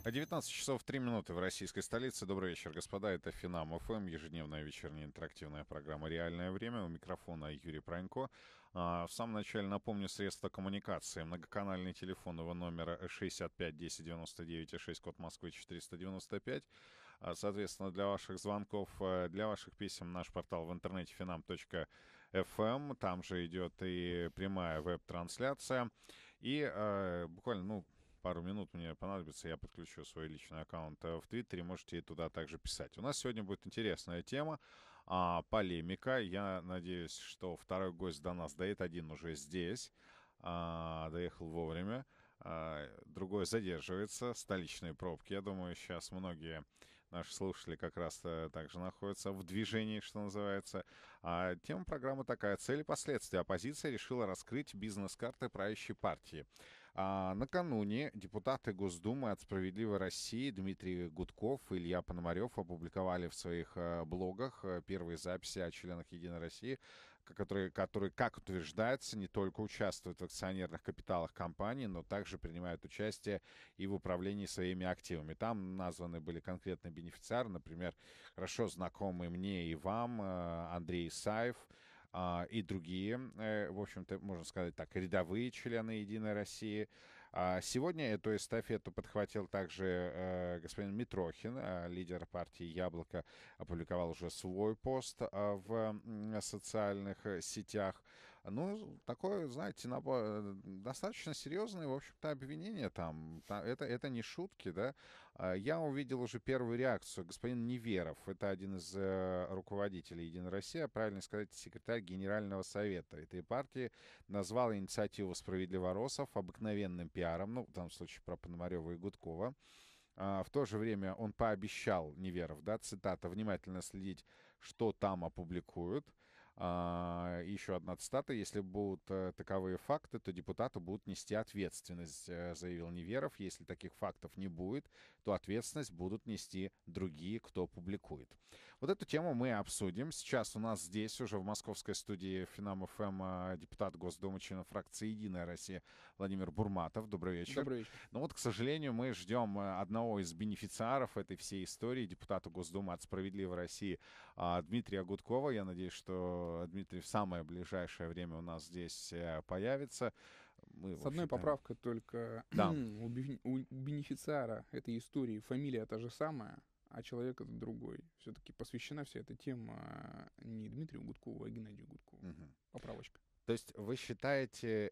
19 часов 3 минуты в российской столице. Добрый вечер, господа. Это Финам ФМ, ежедневная вечерняя интерактивная программа «Реальное время». У микрофона Юрий Пронько. В самом начале напомню средства коммуникации. Многоканальный телефон его номера 65 10 99 6, код Москвы 495. Соответственно, для ваших звонков, для ваших писем наш портал в интернете finam.fm. Там же идет и прямая веб-трансляция. И буквально, пару минут мне понадобится, я подключу свой личный аккаунт в Твиттере, можете туда также писать. У нас сегодня будет интересная тема, полемика. Я надеюсь, что второй гость до нас доедет, один уже здесь, доехал вовремя. Другой задерживается, столичные пробки. Я думаю, сейчас многие наши слушатели как раз также находятся в движении, что называется. Тема программы такая: цель и последствия. Оппозиция решила раскрыть бизнес-карты правящей партии. Накануне депутаты Госдумы от «Справедливой России» Дмитрий Гудков и Илья Пономарев опубликовали в своих блогах первые записи о членах «Единой России», которые, как утверждается, не только участвуют в акционерных капиталах компании, но также принимают участие и в управлении своими активами. Там названы были конкретные бенефициары, например, хорошо знакомый мне и вам Андрей Исаев, и другие, в общем-то, можно сказать так, рядовые члены «Единой России». Сегодня эту эстафету подхватил также господин Митрохин, лидер партии «Яблоко», опубликовал уже свой пост в социальных сетях. Такое, знаете, достаточно серьезное, в общем-то, обвинение там. Это не шутки, да. Я увидел уже первую реакцию. Господин Неверов, это один из руководителей «Единой России», а правильно сказать, секретарь Генерального совета этой партии, назвал инициативу «Справедливоросов» обыкновенным пиаром, в данном случае про Пономарева и Гудкова. В то же время он пообещал, Неверов, да, цитата, внимательно следить, что там опубликуют. Еще одна цитата: если будут таковые факты, то депутаты будут нести ответственность, заявил Неверов. Если таких фактов не будет, то ответственность будут нести другие, кто публикует. Вот эту тему мы обсудим. Сейчас у нас здесь уже в московской студии Финам ФМ депутат Госдумы, член фракции «Единая Россия» Владимир Бурматов. Добрый вечер. Добрый вечер. К сожалению, мы ждем одного из бенефициаров этой всей истории, депутата Госдумы от «Справедливой России» Дмитрия Гудкова. Я надеюсь, что Дмитрий в самое ближайшее время у нас здесь появится. С одной поправкой только. Да. У бенефициара этой истории фамилия та же самая, а человек это другой. Все-таки посвящена вся эта тема не Дмитрию Гудкову, а Геннадию Гудкову. Поправочка. То есть вы считаете,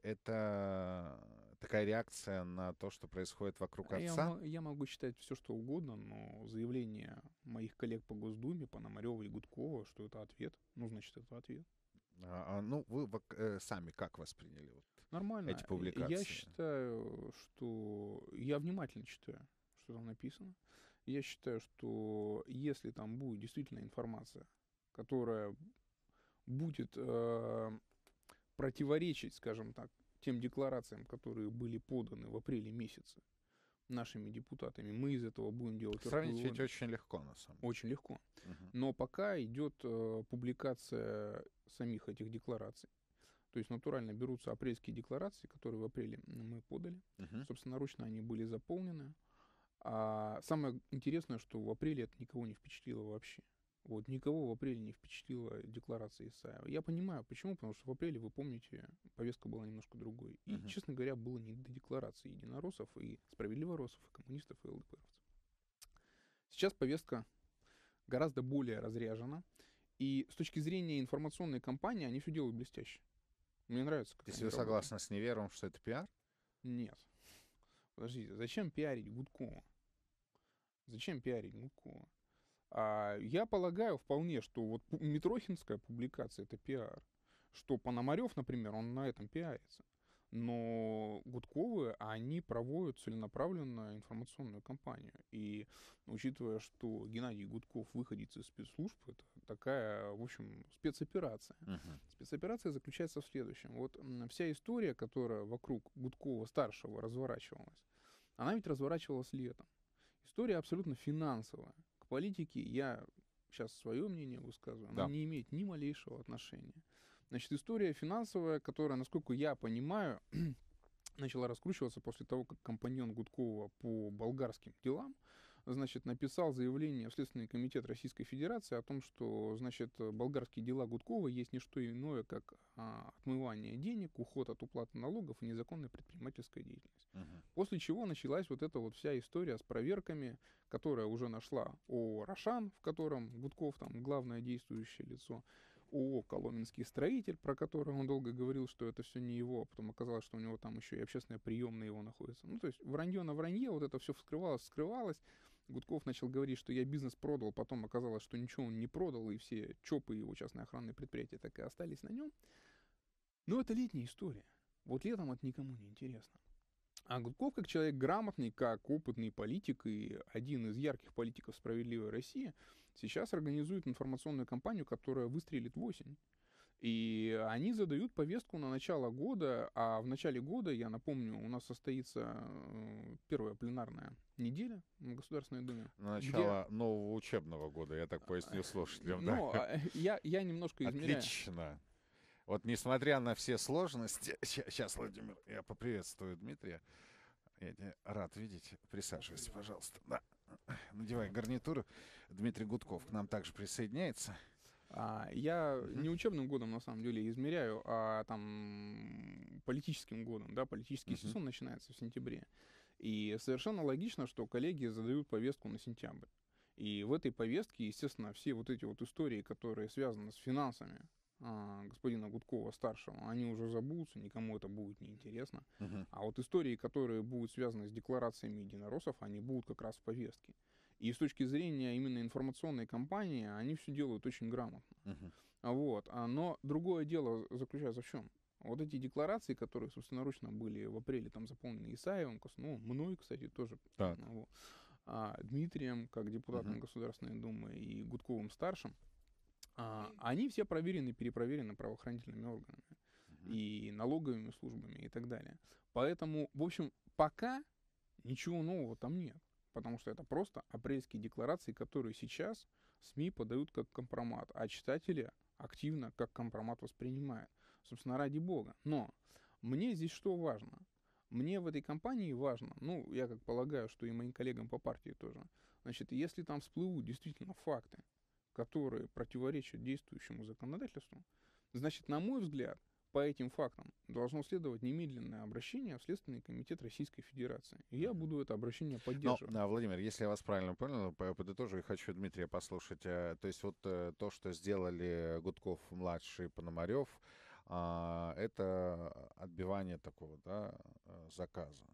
это такая реакция на то, что происходит вокруг отца? Я могу считать все, что угодно, но заявление моих коллег по Госдуме, Пономарева и Гудкова, что это ответ, значит, это ответ. Вы сами как восприняли Нормально. эти публикации? Я считаю, что... Я внимательно читаю, что там написано. Я считаю, что если там будет действительно информация, которая будет противоречить, скажем так, тем декларациям, которые были поданы в апреле месяце нашими депутатами, мы из этого будем делать... Сравнить ведь очень легко, на самом деле. Очень легко. Но пока идет публикация самих этих деклараций. То есть натурально берутся апрельские декларации, которые в апреле мы подали. Собственноручно они были заполнены. А самое интересное, что в апреле это никого не впечатлило вообще. Никого в апреле не впечатлила декларация Исаева. Я понимаю, почему, потому что в апреле, вы помните, повестка была немножко другой. И, честно говоря, было не до декларации единороссов и справедливороссов, и коммунистов, и ЛДПРовцев. Сейчас повестка гораздо более разряжена. И с точки зрения информационной кампании они все делают блестяще. Мне нравится, как То есть они вы согласны с Неверовым, что это пиар? Нет. Подождите, зачем пиарить Гудкова? Зачем пиарить Гудкова? Я полагаю вполне, что Митрохинская публикация — это пиар. Что Пономарев, например, он на этом пиарится. Но Гудковы, они проводят целенаправленно информационную кампанию. И учитывая, что Геннадий Гудков выходец из спецслужб, это такая, в общем, спецоперация. Спецоперация заключается в следующем. Вся история, которая вокруг Гудкова-старшего разворачивалась, она ведь разворачивалась летом. История абсолютно финансовая. К политике я сейчас свое мнение высказываю, она не имеет ни малейшего отношения. Значит, история финансовая, которая, насколько я понимаю, начала раскручиваться после того, как компаньон Гудкова по болгарским делам, значит, написал заявление в Следственный комитет Российской Федерации о том, что, значит, болгарские дела Гудкова есть не что иное, как отмывание денег, уход от уплаты налогов и незаконная предпринимательская деятельность. После чего началась вот эта вот вся история с проверками, которая уже нашла ООО «Рошан», в котором Гудков там главное действующее лицо, ООО «Коломенский строитель», про который он долго говорил, что это все не его, а потом оказалось, что у него там еще и общественная приемная его находится. Ну, то есть вранье на вранье, вот это все вскрывалось. Гудков начал говорить, что я бизнес продал, потом оказалось, что ничего он не продал, и все ЧОПы его частные охранные предприятия так и остались на нем. Но это летняя история. Вот летом это никому не интересно. А Гудков, как человек грамотный, как опытный политик и один из ярких политиков «Справедливой России», сейчас организует информационную кампанию, которая выстрелит в осень. И они задают повестку на начало года, а в начале года, я напомню, у нас состоится первая пленарная неделя в Государственной Думе. На начало нового учебного года, я так поясню слушателям. Ну, да? я немножко измеряю. Отлично. Вот несмотря на все сложности... Сейчас, Владимир, я поприветствую Дмитрия. Я тебя рад видеть. Присаживайся, пожалуйста. Да. Надевай гарнитуру. Дмитрий Гудков к нам также присоединяется. Я не учебным годом, на самом деле, измеряю, а там политическим годом, да, политический сезон начинается в сентябре. И совершенно логично, что коллеги задают повестку на сентябрь. И в этой повестке, естественно, все вот эти вот истории, которые связаны с финансами господина Гудкова-старшего, они уже забудутся, никому это будет неинтересно. А вот истории, которые будут связаны с декларациями единороссов, они будут как раз в повестке. И с точки зрения именно информационной кампании, они все делают очень грамотно. Вот. Но другое дело заключается в чем? Вот эти декларации, которые собственноручно были в апреле там заполнены Исаевым, ну, мной, кстати, тоже, Дмитрием, как депутатом Государственной Думы, и Гудковым-старшим, они все проверены, перепроверены правоохранительными органами и налоговыми службами и так далее. Поэтому, в общем, пока ничего нового там нет. Потому что это просто апрельские декларации, которые сейчас СМИ подают как компромат, а читатели активно как компромат воспринимают. Собственно, ради бога. Но мне здесь что важно? Мне в этой кампании важно, ну, я как полагаю, что и моим коллегам по партии тоже, значит, если там всплывут действительно факты, которые противоречат действующему законодательству, значит, на мой взгляд, по этим фактам должно следовать немедленное обращение в Следственный комитет Российской Федерации. И я буду это обращение поддерживать. Но, Владимир, если я вас правильно понял, подытожу и хочу Дмитрия послушать. То есть вот то, что сделали Гудков-младший, Пономарев, это отбивание такого, да, заказа.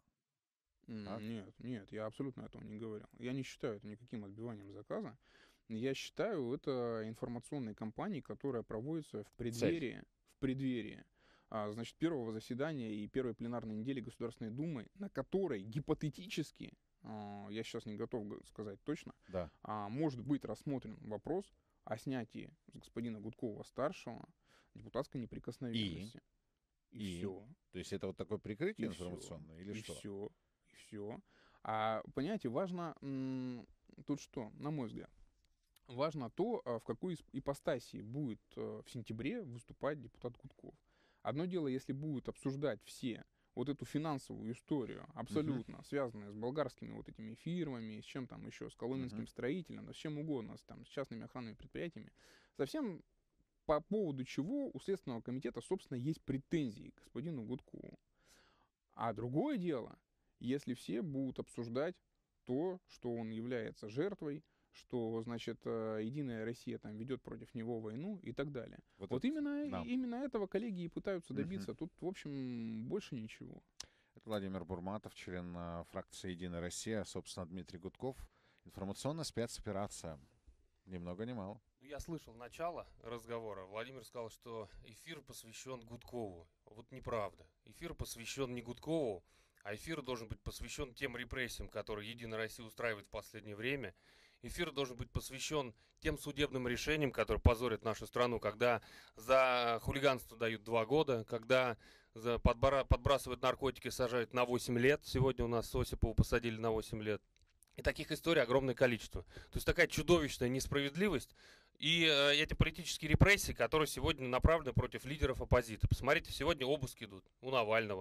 Нет, я абсолютно этого не говорил. Я не считаю это никаким отбиванием заказа. Я считаю это информационной кампанией, которая проводится в преддверии, значит, первого заседания и первой пленарной недели Государственной Думы, на которой гипотетически, я сейчас не готов сказать точно, может быть рассмотрен вопрос о снятии с господина Гудкова-старшего депутатской неприкосновенности. И все. То есть это вот такое прикрытие информационное или что? И все. Понимаете, важно тут что, на мой взгляд, важно то, в какой ипостаси будет в сентябре выступать депутат Гудков. Одно дело, если будут обсуждать все вот эту финансовую историю, абсолютно связанную с болгарскими вот этими фирмами, с чем там еще, с Коломенским строителем, да, с чем угодно, с частными охранными предприятиями, совсем по поводу чего у Следственного комитета, собственно, есть претензии к господину Гудкову. А другое дело, если все будут обсуждать то, что он является жертвой, что, значит, Единая Россия там ведет против него войну и так далее. Вот именно этого коллеги и пытаются добиться. Тут, в общем, больше ничего. Это Владимир Бурматов, член фракции «Единая Россия», собственно, Дмитрий Гудков. Информационная спецоперация. Ни много ни мало. Я слышал начало разговора. Владимир сказал, что эфир посвящен Гудкову. Вот неправда. Эфир посвящен не Гудкову, а эфир должен быть посвящен тем репрессиям, которые Единая Россия устраивает в последнее время. Эфир должен быть посвящен тем судебным решениям, которые позорят нашу страну, когда за хулиганство дают 2 года, когда за подбрасывают наркотики, сажают на 8 лет. Сегодня у нас Осипова посадили на 8 лет. И таких историй огромное количество. То есть такая чудовищная несправедливость и эти политические репрессии, которые сегодня направлены против лидеров оппозиции. Посмотрите, сегодня обыски идут у Навального.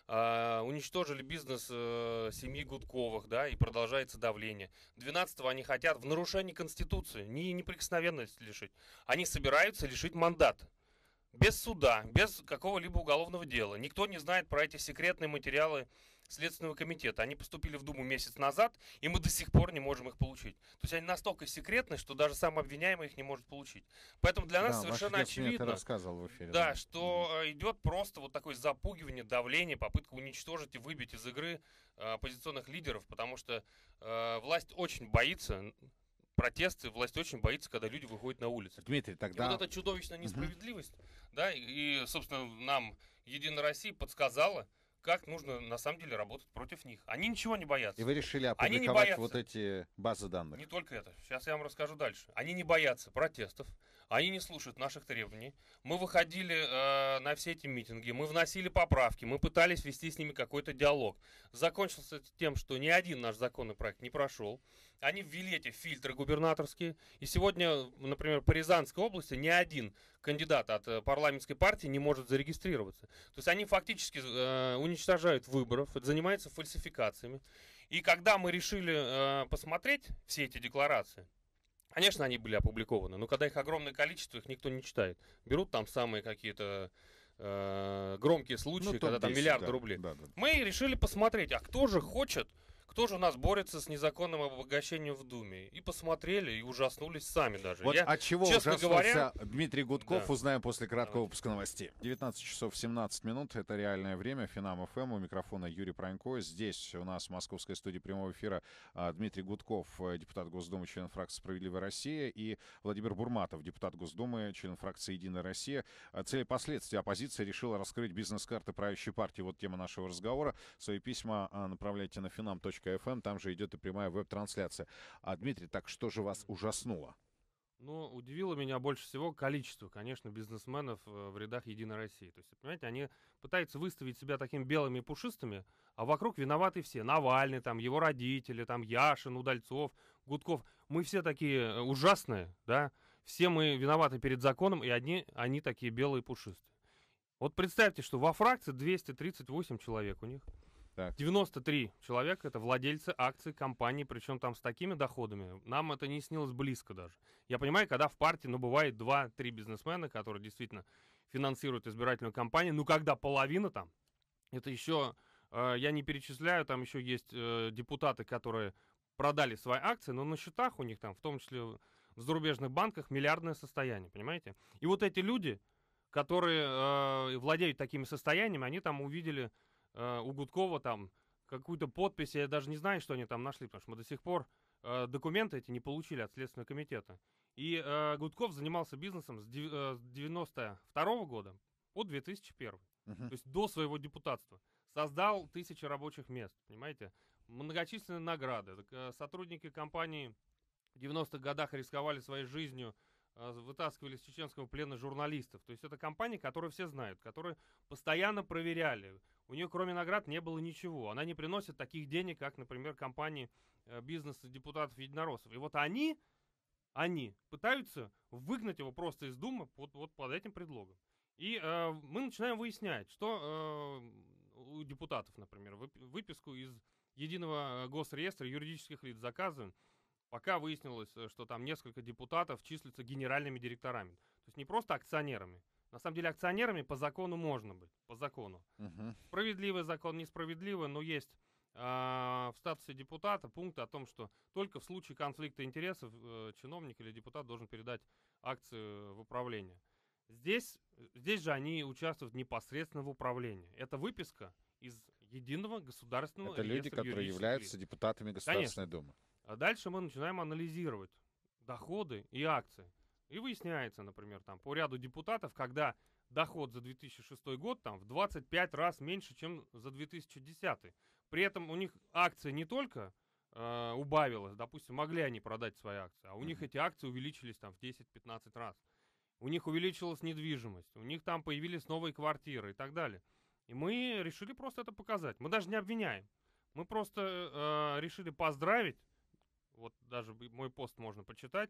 уничтожили бизнес семьи Гудковых, да, и продолжается давление. 12-го они хотят в нарушении Конституции, неприкосновенности лишить. Они собираются лишить мандата. Без суда, без какого-либо уголовного дела. Никто не знает про эти секретные материалы Следственного комитета. Они поступили в Думу месяц назад, и мы до сих пор не можем их получить. То есть они настолько секретны, что даже сам обвиняемый их не может получить. Поэтому для нас совершенно очевидно, рассказывал в эфире, да, что идет просто вот такое запугивание, давление, попытка уничтожить и выбить из игры оппозиционных лидеров, потому что власть очень боится протесты, власть очень боится, когда люди выходят на улицы. Дмитрий, тогда... И вот эта чудовищная несправедливость, да, и, собственно, нам Единая Россия подсказала, как нужно на самом деле работать против них. Они ничего не боятся. И вы решили Они не опубликовать боятся. вот эти базы данных. Не только это. Сейчас я вам расскажу дальше. Они не боятся протестов. Они не слушают наших требований. Мы выходили на все эти митинги, мы вносили поправки, мы пытались вести с ними какой-то диалог. Закончился это тем, что ни один наш законный проект не прошел. Они ввели эти фильтры губернаторские. И сегодня, например, по Рязанской области ни один кандидат от парламентской партии не может зарегистрироваться. То есть они фактически уничтожают выборов, занимаются фальсификациями. И когда мы решили посмотреть все эти декларации, конечно, они были опубликованы, но когда их огромное количество, их никто не читает. Берут там самые какие-то громкие случаи, когда там миллиарды рублей. Да. Мы решили посмотреть, а кто же хочет, кто же у нас борется с незаконным обогащением в Думе. И посмотрели, и ужаснулись сами даже. Вот от чего честно ужаснулся Дмитрий Гудков, Да. узнаем после краткого выпуска новостей. 19 часов 17 минут, это реальное время. Финам ФМ, у микрофона Юрий Пронько. Здесь у нас в московской студии прямого эфира Дмитрий Гудков, депутат Госдумы, член фракции «Справедливая Россия», и Владимир Бурматов, депутат Госдумы, член фракции «Единая Россия». Цели и последствия. Оппозиция решила раскрыть бизнес-карты правящей партии. Вот тема нашего разговора. Свои письма направляйте на finam.fm, там же идет и прямая веб-трансляция. Дмитрий, так что же вас ужаснуло? Ну, удивило меня больше всего количество, конечно, бизнесменов в рядах Единой России. То есть, понимаете, они пытаются выставить себя такими белыми и пушистыми, а вокруг виноваты все. Навальный, там, его родители, там, Яшин, Удальцов, Гудков. Мы все такие ужасные, да? Все мы виноваты перед законом, и они такие белые и пушистые. Вот представьте, что во фракции 238 человек у них. Так. 93 человека — это владельцы акций компаний, причем там с такими доходами. Нам это не снилось близко даже. Я понимаю, когда в партии, бывает 2-3 бизнесмена, которые действительно финансируют избирательную кампанию, когда половина там, это еще, я не перечисляю, там еще есть депутаты, которые продали свои акции, но на счетах у них там, в том числе в зарубежных банках, миллиардное состояние, понимаете? И вот эти люди, которые владеют такими состояниями, они там увидели у Гудкова там какую-то подпись, я даже не знаю, что они там нашли, потому что мы до сих пор документы эти не получили от Следственного комитета. И Гудков занимался бизнесом с 92 года по 2001. То есть до своего депутатства. Создал тысячи рабочих мест, понимаете? Многочисленные награды. Сотрудники компании в 90-х годах рисковали своей жизнью, вытаскивали из чеченского плена журналистов. То есть это компания, которую все знают, которую постоянно проверяли. У нее кроме наград не было ничего. Она не приносит таких денег, как, например, компании бизнеса депутатов единороссов. И вот они пытаются выгнать его просто из Думы вот под этим предлогом. И мы начинаем выяснять, что у депутатов, например, выписку из Единого госреестра юридических лиц заказываем. Пока выяснилось, что там несколько депутатов числятся генеральными директорами. То есть не просто акционерами. На самом деле акционерами по закону можно быть. По закону. Справедливый закон, несправедливый, но есть в статусе депутата пункт о том, что только в случае конфликта интересов чиновник или депутат должен передать акции в управление. Здесь же они участвуют непосредственно в управлении. Это выписка из Единого государственного реестра. Это люди, которые являются депутатами Государственной Думы. А дальше мы начинаем анализировать доходы и акции. И выясняется, например, там по ряду депутатов, когда доход за 2006 год там в 25 раз меньше, чем за 2010. При этом у них акции не только убавилась, допустим, могли они продать свои акции, а у них эти акции увеличились там в 10-15 раз. У них увеличилась недвижимость, у них там появились новые квартиры и так далее. И мы решили просто это показать. Мы даже не обвиняем. Мы просто решили поздравить, вот даже мой пост можно почитать,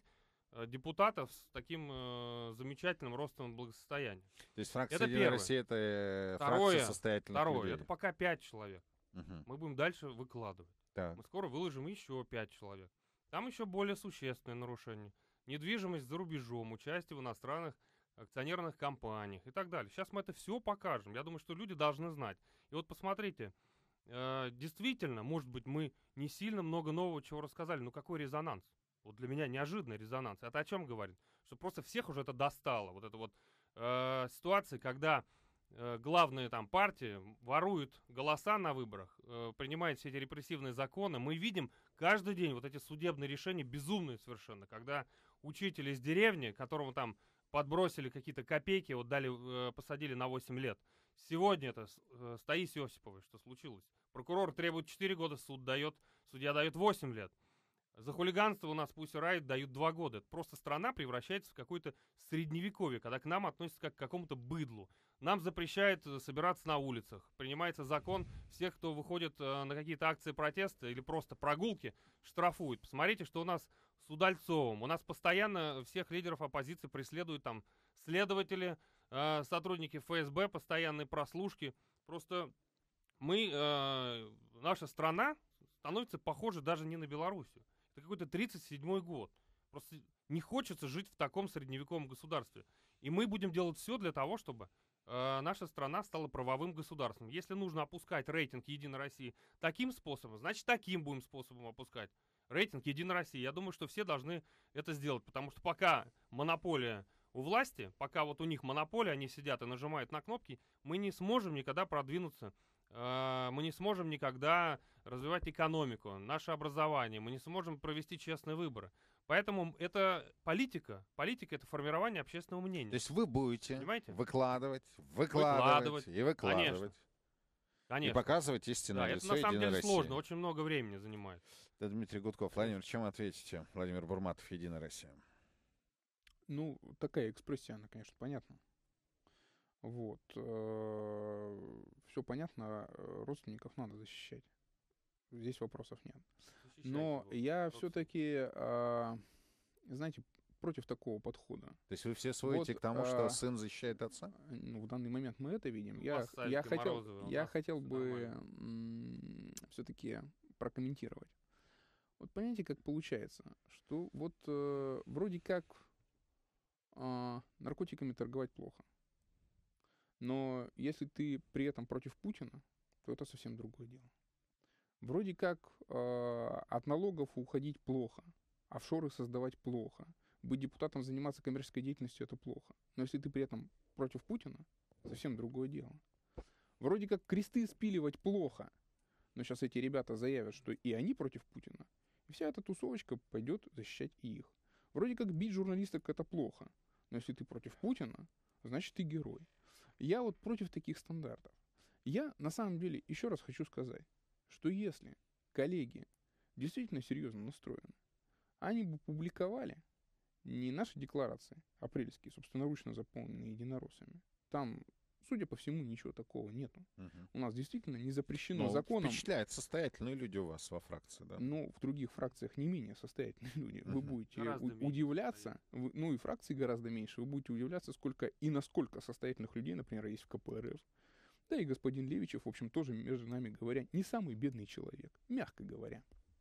депутатов с таким замечательным ростом благосостояния. То есть фракция Это «Единая первое. Россия» — это Второе, фракция состоятельных людей. это пока 5 человек. Мгм. Мы будем дальше выкладывать. Так. Мы скоро выложим еще 5 человек. Там еще более существенные нарушения. Недвижимость за рубежом, участие в иностранных акционерных компаниях и так далее. Сейчас мы это все покажем. Я думаю, что люди должны знать. И вот посмотрите, действительно, может быть, мы не сильно много нового чего рассказали, но какой резонанс? Вот для меня неожиданный резонанс. Это о чем говорит? Что просто всех уже это достало. Вот это вот ситуация, когда главные там партии воруют голоса на выборах, принимают все эти репрессивные законы. Мы видим каждый день вот эти судебные решения безумные совершенно, когда учитель из деревни, которому там подбросили какие-то копейки, вот дали, посадили на 8 лет. Сегодня это с Таисией Осиповой, что случилось. Прокурор требует 4 года, судья дает 8 лет. За хулиганство у нас Pussy Riot дают 2 года. Это просто страна превращается в какое-то средневековье, когда к нам относятся как к какому-то быдлу. Нам запрещают собираться на улицах. Принимается закон, всех, кто выходит на какие-то акции протеста или просто прогулки, штрафуют. Посмотрите, что у нас с Удальцовым. У нас постоянно всех лидеров оппозиции преследуют там следователи, сотрудники ФСБ, постоянные прослушки. Просто наша страна становится похожа даже не на Белоруссию. Это какой-то 37-й год. Просто не хочется жить в таком средневековом государстве. И мы будем делать все для того, чтобы наша страна стала правовым государством. Если нужно опускать рейтинг «Единой России» таким способом, значит, таким будем способом опускать рейтинг «Единой России». Я думаю, что все должны это сделать, потому что пока монополия у власти, пока вот у них монополия, они сидят и нажимают на кнопки, мы не сможем никогда продвинуться, мы не сможем никогда развивать экономику, наше образование, мы не сможем провести честные выборы. Поэтому это политика. Политика — это формирование общественного мнения. То есть вы будете Понимаете? выкладывать и Конечно. выкладывать. Конечно. И показывать истинное Да, лицо это на самом «Единой деле России». сложно, очень много времени занимает. Это Дмитрий Гудков. Владимир, чем ответите? Владимир Бурматов, «Единая Россия». Ну, такая экспрессия, она, конечно, понятна. Вот. Все понятно, родственников надо защищать. Здесь вопросов нет. Но я все-таки, знаете, против такого подхода. То есть вы все сводите Вот, к тому, что сын защищает отца? Ну, в данный момент мы это видим. У Я вас Савики Морозовы, у нас хотел всё бы нормально. все-таки прокомментировать. Вот понимаете, как получается, что вот вроде как наркотиками торговать плохо. Но если ты при этом против Путина, то это совсем другое дело. Вроде как от налогов уходить плохо, офшоры создавать плохо, быть депутатом, заниматься коммерческой деятельностью — это плохо. Но если ты при этом против Путина, совсем другое дело. Вроде как кресты спиливать плохо, но сейчас эти ребята заявят, что и они против Путина, и вся эта тусовочка пойдет защищать и их. Вроде как бить журналисток — это плохо, но если ты против Путина, значит ты герой. Я вот против таких стандартов. Я на самом деле еще раз хочу сказать, что если коллеги действительно серьезно настроены, они бы публиковали не наши декларации, апрельские, собственноручно заполненные единороссами. Там, судя по всему, ничего такого нету. Угу. У нас действительно не запрещено Ну, законом. впечатляет состоятельные люди у вас во фракции, да? Но в других фракциях не менее состоятельные люди. Вы будете Гораздо меньше удивляться, ну и фракции гораздо меньше, вы будете удивляться, сколько и насколько состоятельных людей, например, есть в КПРФ. Да и господин Левичев, в общем, тоже, между нами говоря, не самый бедный человек, мягко говоря.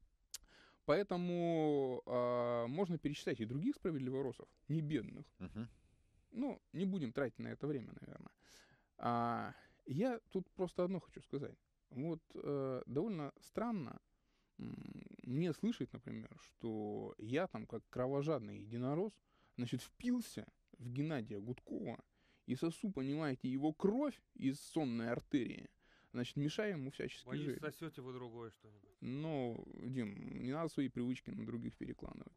Поэтому можно перечислять и других справедливоросов, не бедных. Угу. Ну, не будем тратить на это время, наверное. Я тут просто одно хочу сказать. Вот довольно странно мне слышать, например, что я там, как кровожадный единорос, значит, впился в Геннадия Гудкова и сосу, понимаете, его кровь из сонной артерии, значит, мешая ему всячески Боюсь, жить. сосете вы другое что-нибудь. Ну, Дим, не надо свои привычки на других перекладывать.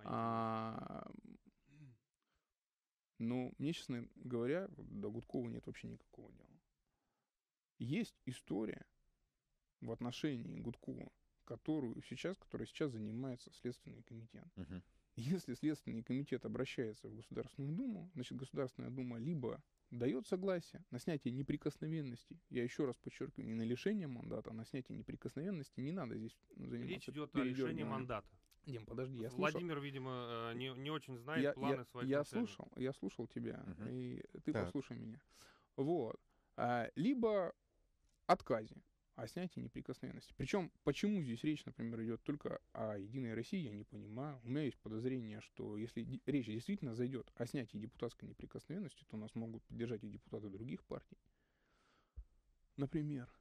Но мне, честно говоря, до Гудкова нет вообще никакого дела. Есть история в отношении Гудкова, которой сейчас занимается Следственный комитет. Угу. Если Следственный комитет обращается в Государственную Думу, значит, Государственная Дума либо дает согласие на снятие неприкосновенности, я еще раз подчеркиваю, не на лишение мандата, а на снятие неприкосновенности, не надо здесь заниматься Речь идет о лишении передергиванием. мандата. Дим, подожди, я слушал. Владимир, видимо, не очень знает планы своих начальников. Я слушал тебя, и ты Так. послушай меня. Вот. Либо отказе о снятии неприкосновенности. Причем, почему здесь речь, например, идет только о Единой России, я не понимаю. У меня есть подозрение, что если речь действительно зайдет о снятии депутатской неприкосновенности, то нас могут поддержать и депутаты других партий. Например.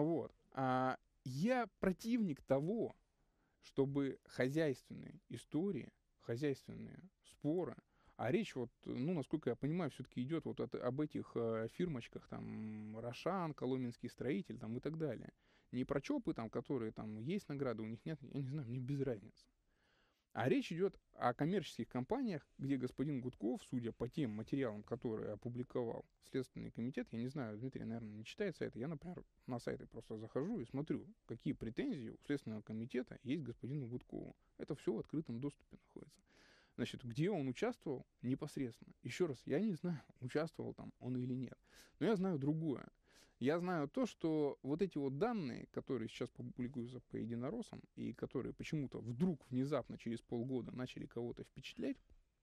Я противник того, чтобы хозяйственные истории, хозяйственные споры, а речь насколько я понимаю, все-таки идет об этих фирмочках, там, Рошан, Коломенский строитель, там, и так далее. Не про ЧОПы, там, которые, там, есть награды, у них нет, я не знаю, мне без разницы. А речь идет о коммерческих компаниях, где господин Гудков, судя по тем материалам, которые опубликовал Следственный комитет, я не знаю, Дмитрий, наверное, не читает сайты, я, например, на сайты просто захожу и смотрю, какие претензии у Следственного комитета есть к господину Гудкову. Это все в открытом доступе находится. Значит, где он участвовал непосредственно? Еще раз, я не знаю, участвовал там он или нет. Но я знаю другое. Я знаю то, что вот эти вот данные, которые сейчас публикуются по единороссам, и которые почему-то вдруг, внезапно, через полгода начали кого-то впечатлять,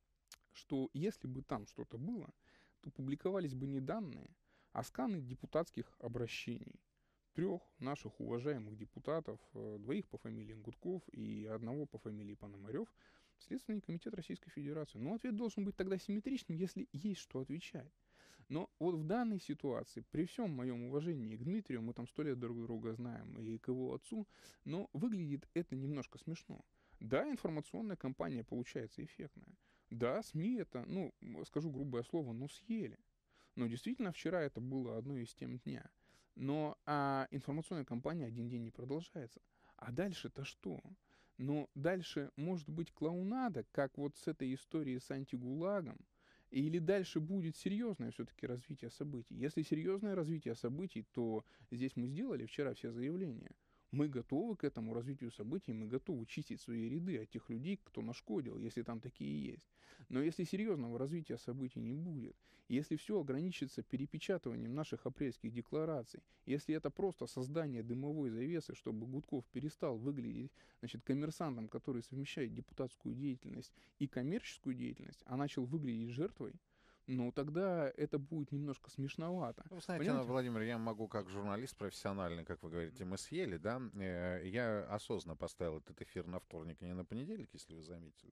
что если бы там что-то было, то публиковались бы не данные, а сканы депутатских обращений 3 наших уважаемых депутатов, 2 по фамилиям Гудков и 1 по фамилии Пономарев, в Следственный комитет Российской Федерации. Но ответ должен быть тогда симметричным, если есть что отвечать. Но вот в данной ситуации, при всем моем уважении к Дмитрию, мы там 100 лет друг друга знаем, и к его отцу, но выглядит это немножко смешно. Да, информационная кампания получается эффектная. Да, СМИ это, скажу грубое слово, съели. Но действительно вчера это было одной из тем дня. Но информационная кампания один день не продолжается. А дальше-то что? Но дальше может быть клоунада, как вот с этой историей с антигулагом, или дальше будет серьезное все-таки развитие событий. Если серьезное развитие событий, то здесь мы сделали вчера все заявления. Мы готовы к этому развитию событий, мы готовы чистить свои ряды от тех людей, кто нашкодил, если там такие есть. Но если серьезного развития событий не будет, если все ограничится перепечатыванием наших апрельских деклараций, если это просто создание дымовой завесы, чтобы Гудков перестал выглядеть, коммерсантом, который совмещает депутатскую деятельность и коммерческую деятельность, а начал выглядеть жертвой, тогда это будет немножко смешновато. Вы знаете, Владимир, я могу как журналист профессиональный, как вы говорите, мы съели, да, я осознанно поставил этот эфир на вторник, а не на понедельник, если вы заметили,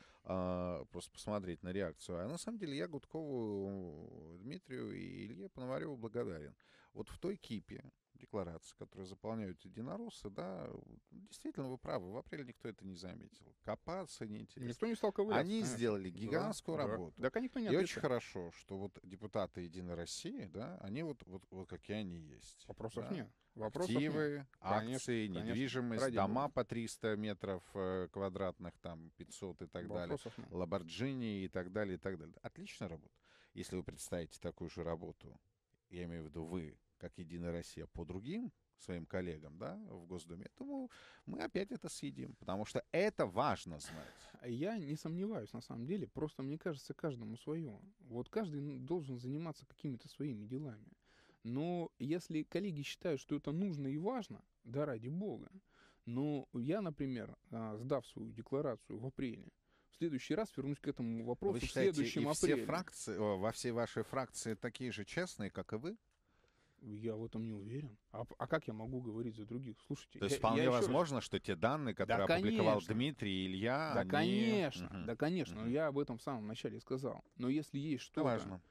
да, просто посмотреть на реакцию. А на самом деле я Гудкову, Дмитрию и Илье Пономареву благодарен. Вот в той кипе декларации, которые заполняют единороссы, да, действительно, вы правы, в апреле никто это не заметил. Копаться неинтересно. Никто не стал ковыряться. Они сделали гигантскую работу. Да, никто не и очень хорошо, что вот депутаты Единой России, да, они вот какие они есть. Вопросов да? нет. Вопросов Активы, нет. акции, конечно, недвижимость, ради дома бога. по 300 метров квадратных, там 500 и так Вопросов далее, нет. Ламборджини и так далее, и так далее. Отличная работа. Если вы представите такую же работу, я имею в виду вы, как Единая Россия, по другим своим коллегам, да, в Госдуме, то мы опять это съедим, потому что это важно знать. Я не сомневаюсь, на самом деле, просто мне кажется, каждому свое. Вот каждый должен заниматься какими-то своими делами. Но если коллеги считают, что это нужно и важно, да ради бога, но я, например, сдав свою декларацию в апреле, в следующий раз вернусь к этому вопросу Вы считаете, в следующем и апреле. все фракции, во всей вашей фракции такие же честные, как и вы? Я в этом не уверен. А как я могу говорить за других? Слушайте, То есть вполне возможно, что те данные, которые опубликовал Дмитрий и Илья, да, они... конечно, да, конечно. Я об этом в самом начале сказал. Но если есть что-то,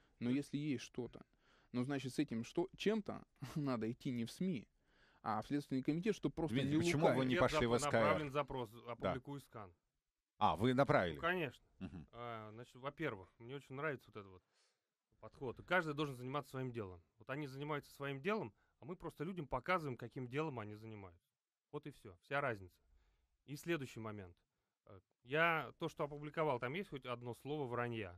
значит, с этим чем-то надо идти не в СМИ, а в Следственный комитет, чтобы просто Дмитрий, не почему лукавить. вы не пошли в СКР? Направлен запрос, опубликуй скан. Вы направили? Ну, конечно. Значит, во-первых, мне очень нравится вот этот вот подход. И каждый должен заниматься своим делом. Вот они занимаются своим делом, а мы просто людям показываем, каким делом они занимаются. Вот и все. Вся разница. И следующий момент. Я то, что опубликовал, там есть хоть одно слово вранья?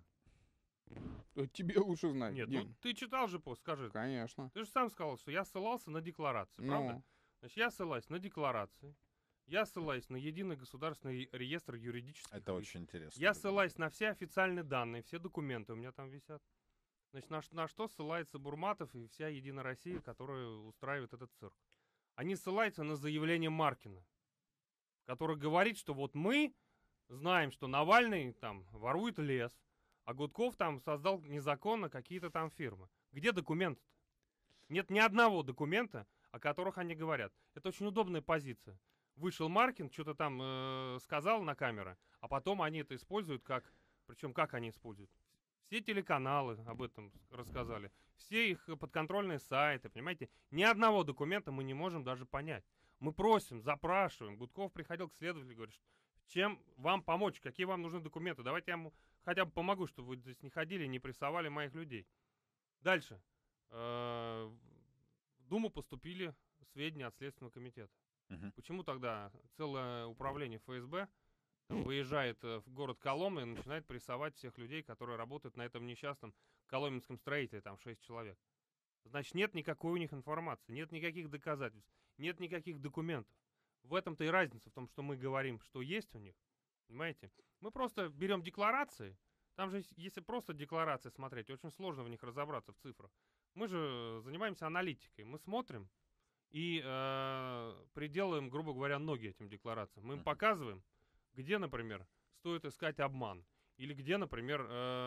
Тебе лучше знать. Нет, Дим. ты читал же пост, скажи. Конечно. Ты же сам сказал, что я ссылался на декларации, правда? Значит, я ссылаюсь на декларации. Я ссылаюсь на единый государственный реестр юридических лиц. Это очень интересно. Я ссылаюсь на все официальные данные, все документы у меня там висят. Значит, на что ссылается Бурматов и вся Единая Россия, которая устраивает этот цирк? Они ссылаются на заявление Маркина. в которых говорит, что вот мы знаем, что Навальный там ворует лес, а Гудков там создал незаконно какие-то там фирмы. Где документы-то? Нет ни одного документа, о которых они говорят. Это очень удобная позиция. Вышел Маркин, что-то там сказал на камеры, а потом они это используют как... Причем как они используют? Все телеканалы об этом рассказали. Все их подконтрольные сайты, понимаете? Ни одного документа мы не можем даже понять. Мы просим, запрашиваем. Гудков приходил к следователю и говорит, чем вам помочь, какие вам нужны документы. Давайте я ему хотя бы помогу, чтобы вы здесь не ходили, не прессовали моих людей. Дальше. В Думу поступили сведения от Следственного комитета. Почему тогда целое управление ФСБ выезжает в город Коломна и начинает прессовать всех людей, которые работают на этом несчастном коломенском строителе, там 6 человек? Значит, нет никакой у них информации, нет никаких доказательств, нет никаких документов. В этом-то и разница, в том, что мы говорим, что есть у них. Понимаете? Мы просто берем декларации. Там же, если просто декларации смотреть, очень сложно в них разобраться в цифрах. Мы же занимаемся аналитикой. Мы смотрим и приделываем, грубо говоря, ноги этим декларациям. Мы им показываем, где, например, стоит искать обман. Или где, например,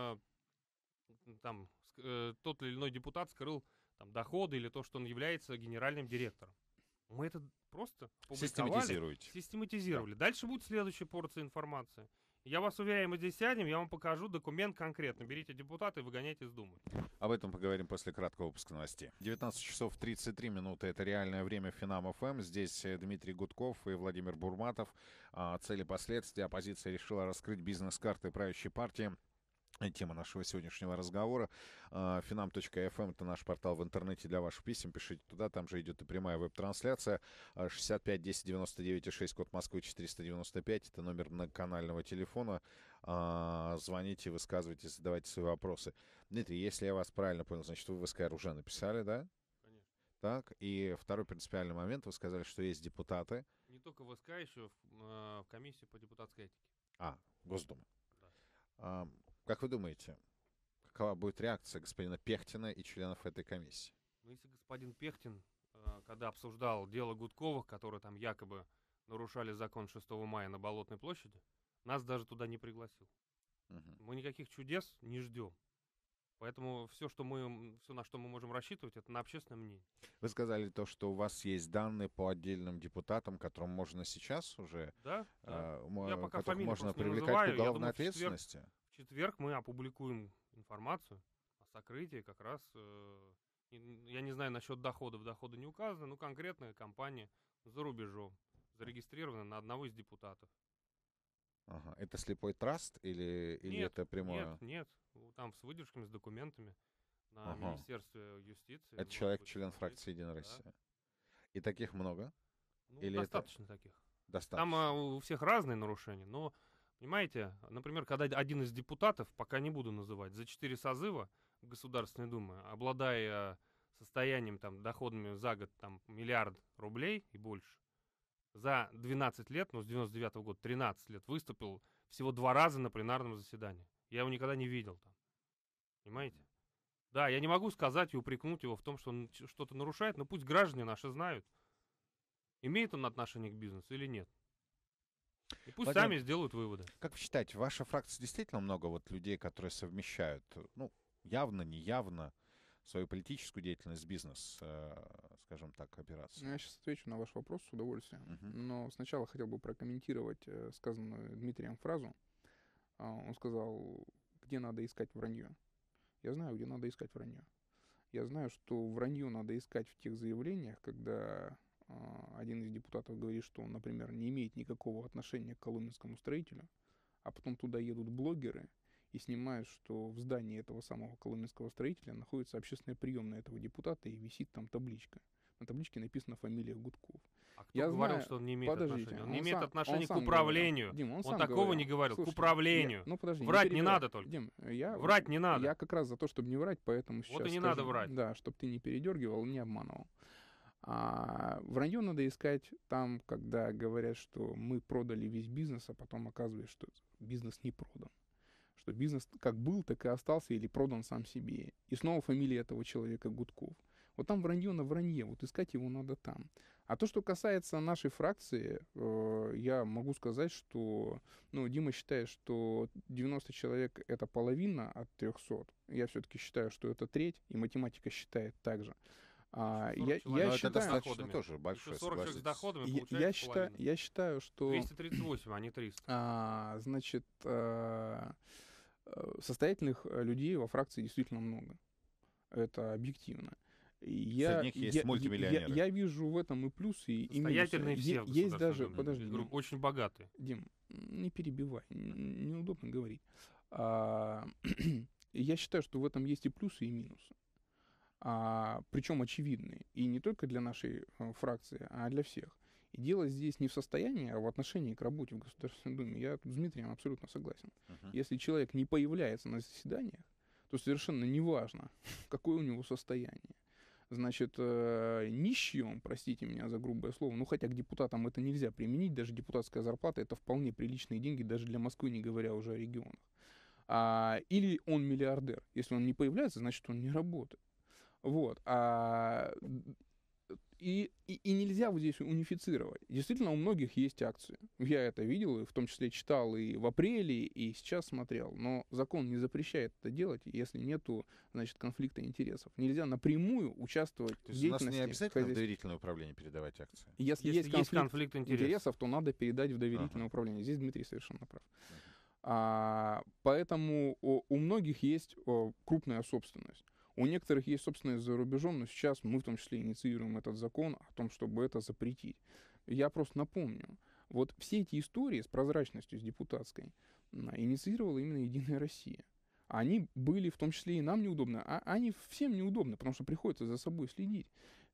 тот или иной депутат скрыл там, доходы или то, что он является генеральным директором. Мы это просто систематизировали. Да. Дальше будет следующая порция информации. Я вас уверяю, мы здесь сядем, я вам покажу документ конкретно. Берите депутата и выгоняйте из Думы. Об этом поговорим после краткого выпуска новостей. 19 часов 33 минуты. Это реальное время Финам ФМ. Здесь Дмитрий Гудков и Владимир Бурматов. Цели и последствия. Оппозиция решила раскрыть бизнес-карты правящей партии. Тема нашего сегодняшнего разговора. Finam.fm — это наш портал в интернете для ваших писем. Пишите туда, там же идет и прямая веб-трансляция. 65 10 99 6, код Москвы 495. Это номер многоканального телефона. Звоните, высказывайтесь, задавайте свои вопросы. Дмитрий, если я вас правильно понял, значит, вы в СКР уже написали, да? Конечно. Так, и второй принципиальный момент. Вы сказали, что есть депутаты. Не только в СК, еще в комиссию по депутатской этике. Госдума. Да. Как вы думаете, какова будет реакция господина Пехтина и членов этой комиссии? Ну, если господин Пехтин, когда обсуждал дело Гудковых, которые там якобы нарушали закон 6 мая на Болотной площади, нас даже туда не пригласил. Мы никаких чудес не ждем. Поэтому все, на что мы можем рассчитывать, это на общественное мнение. Вы сказали то, что у вас есть данные по отдельным депутатам, которым можно сейчас уже, да. Я пока которых фамилию можно просто не привлекать называю. к уголовной думаю, ответственности? В четверг мы опубликуем информацию о сокрытии как раз, я не знаю насчет доходов, доходы не указаны, но конкретная компания за рубежом, зарегистрирована на одного из депутатов. Ага. Это слепой траст или это прямое? Нет. Там с выдержками, с документами на Министерстве юстиции. Это человек, член фракции «Единая Россия». И таких много? Или достаточно таких. Достаточно. Там у всех разные нарушения, но, понимаете, например, когда один из депутатов, пока не буду называть, за 4 созыва в Государственной Думе, обладая состоянием, там, доходами за год, там, 1 миллиард рублей и больше, за 12 лет, с 99-го года 13 лет, выступил всего 2 раза на пленарном заседании. Я его никогда не видел там. Понимаете? Да, я не могу сказать и упрекнуть его в том, что он что-то нарушает, но пусть граждане наши знают, имеет он отношение к бизнесу или нет. И пусть сами сделают выводы. Как вы считаете, в вашей фракции действительно много людей, которые совмещают, явно, неявно, свою политическую деятельность с бизнес, скажем так, операцией? Я сейчас отвечу на ваш вопрос с удовольствием. Но сначала хотел бы прокомментировать сказанную Дмитрием фразу. Он сказал, где надо искать вранье. Я знаю, где надо искать вранье. Я знаю, что вранье надо искать в тех заявлениях, когда один из депутатов говорит, что он, например, не имеет никакого отношения к коломенскому строителю, а потом туда едут блогеры и снимают, что в здании этого самого коломенского строителя находится общественная приемная этого депутата и висит там табличка. На табличке написана фамилия Гудков. А кто говорил, что он не имеет отношения? Он не имеет отношения к управлению. Дим, он такого говорил. не говорил. Слушай, к управлению. Подожди, врать не надо только. Дим, врать не надо. Я как раз за то, чтобы не врать, поэтому сейчас Вот и не скажу, надо врать. Да, чтобы ты не передергивал, не обманывал. Вранье надо искать там, когда говорят, что мы продали весь бизнес, а потом оказывается, что бизнес не продан. Что бизнес как был, так и остался или продан сам себе. И снова фамилия этого человека Гудков. Вот там вранье на вранье, вот искать его надо там. А то, что касается нашей фракции, я могу сказать, что Дима считает, что 90 человек — это половина от 300. Я все-таки считаю, что это треть, и математика считает так же. Я это считаю, достаточно тоже большое, 40 человек с согласитесь. доходами, я получается половина. я считаю, что 238, а не 300. значит, состоятельных людей во фракции действительно много. Это объективно. Среди них есть мультимиллионеры. Я вижу в этом и плюсы, и минусы. Состоятельные все в Есть даже, Государственной Думе. подожди, Я говорю, очень богатые. Дим, не перебивай, неудобно говорить. Я считаю, что в этом есть и плюсы, и минусы. Причем очевидные. И не только для нашей фракции, а для всех. И дело здесь не в состоянии, а в отношении к работе в Государственной Думе. Я тут с Дмитрием абсолютно согласен. Если человек не появляется на заседаниях, то совершенно неважно, какое у него состояние. Значит, нищий он, простите меня за грубое слово, хотя к депутатам это нельзя применить, даже депутатская зарплата — это вполне приличные деньги, даже для Москвы, не говоря уже о регионах. Или он миллиардер. Если он не появляется, значит, он не работает. Вот. И нельзя вот здесь унифицировать. Действительно, у многих есть акции. Я это видел, и в том числе читал и в апреле, и сейчас смотрел. Но закон не запрещает это делать, если нету, значит, конфликта интересов. Нельзя напрямую участвовать То в есть у нас деятельности. не обязательно в доверительное управление передавать акции? Если есть конфликт интересов, то надо передать в доверительное управление. Здесь Дмитрий совершенно прав. Поэтому у многих есть крупная собственность. У некоторых есть собственность за рубежом, но сейчас мы в том числе инициируем этот закон о том, чтобы это запретить. Я просто напомню, вот все эти истории с прозрачностью, с депутатской, инициировала именно «Единая Россия». Они были в том числе и нам неудобны, а они всем неудобны, потому что приходится за собой следить.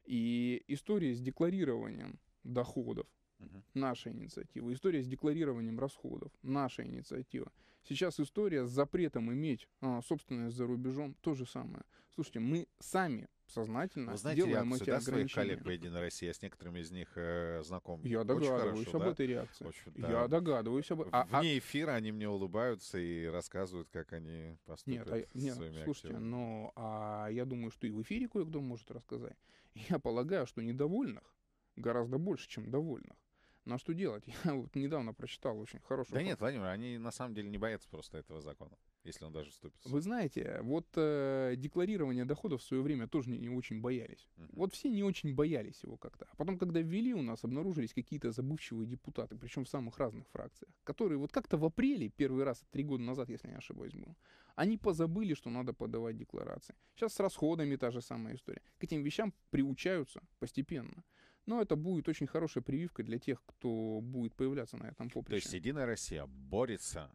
И история с декларированием доходов — наша инициатива. История с декларированием расходов — наша инициатива. Сейчас история с запретом иметь собственность за рубежом — то же самое. Слушайте, мы сами сознательно делаем эти ограничения. Своих коллег по «Единой России», я с некоторыми из них знаком. Я догадываюсь об этой реакции. Я догадываюсь об этом. Вне эфира они мне улыбаются и рассказывают, как они поступят нет, своими слушайте, активами. но я думаю, что и в эфире кое-кто может рассказать. Я полагаю, что недовольных гораздо больше, чем довольных. Ну а что делать? Я вот недавно прочитал очень хорошую... Да нет, Владимир, они на самом деле не боятся просто этого закона, если он даже вступит. Вы знаете, вот декларирование доходов в свое время тоже не очень боялись. Вот все не очень боялись его как-то. А потом, когда ввели, у нас обнаружились какие-то забывчивые депутаты, причем в самых разных фракциях, которые вот как-то в апреле, первый раз 3 года назад, если не ошибаюсь, был, они позабыли, что надо подавать декларации. Сейчас с расходами та же самая история. К этим вещам приучаются постепенно. Но это будет очень хорошая прививка для тех, кто будет появляться на этом поприще. То есть «Единая Россия» борется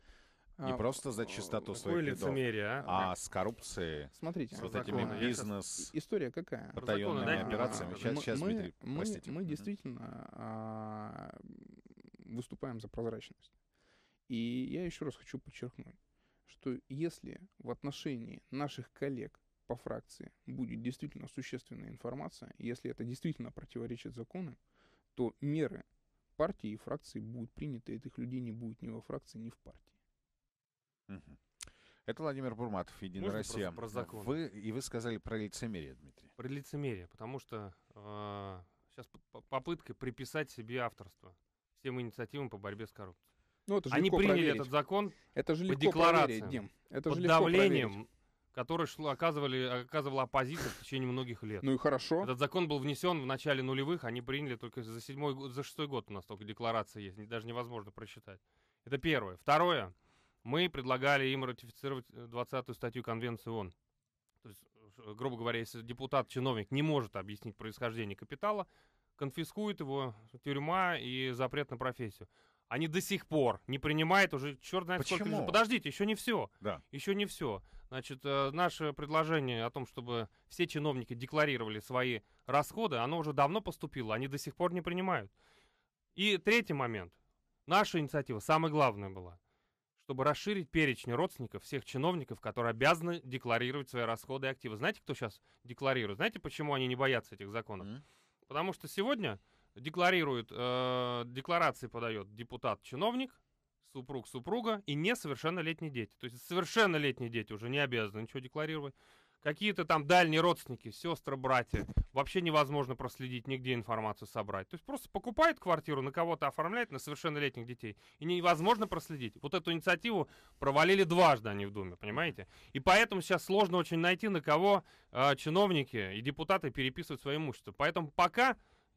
не просто за чистоту своих рядов, лицемерие, а с коррупцией, смотрите, с вот этими история какая? потаенными операциями. Сейчас, Дмитрий, простите. Мы действительно выступаем за прозрачность. И я еще раз хочу подчеркнуть, что если в отношении наших коллег по фракции будет действительно существенная информация, если это действительно противоречит закону, то меры партии и фракции будут приняты, этих людей не будет ни во фракции, ни в партии. Это Владимир Бурматов, «Единая Россия». Про закон? Вы сказали про лицемерие, Дмитрий. Про лицемерие, потому что сейчас попытка приписать себе авторство всем инициативам по борьбе с коррупцией. Они приняли этот закон это же по декларациям, Дим. Под давлением, которое оказывала оппозиция в течение многих лет. Ну и хорошо. Этот закон был внесен в начале нулевых, они приняли только за 6-й год у нас только декларация есть, даже невозможно просчитать. Это первое. Второе. Мы предлагали им ратифицировать 20-ю статью Конвенции ООН. То есть, грубо говоря, если депутат-чиновник не может объяснить происхождение капитала, конфискует его тюрьма и запрет на профессию. Они до сих пор не принимают уже черт знает сколько. Подождите, еще не все. Да. Еще не все. Значит, наше предложение о том, чтобы все чиновники декларировали свои расходы, оно уже давно поступило, они до сих пор не принимают. И третий момент. Наша инициатива, самая главная была, чтобы расширить перечень родственников всех чиновников, которые обязаны декларировать свои расходы и активы. Знаете, кто сейчас декларирует? Знаете, почему они не боятся этих законов? Потому что сегодня декларации подает депутат-чиновник, супруг-супруга и несовершеннолетние дети. То есть совершеннолетние дети уже не обязаны ничего декларировать. какие-то там дальние родственники, сестры, братья. Вообще невозможно проследить, нигде информацию собрать. То есть просто покупает квартиру, на кого-то оформляет, на совершеннолетних детей. И невозможно проследить. Вот эту инициативу провалили дважды они в Думе, понимаете? И поэтому сейчас сложно очень найти, на кого чиновники и депутаты переписывают свое имущество. Поэтому пока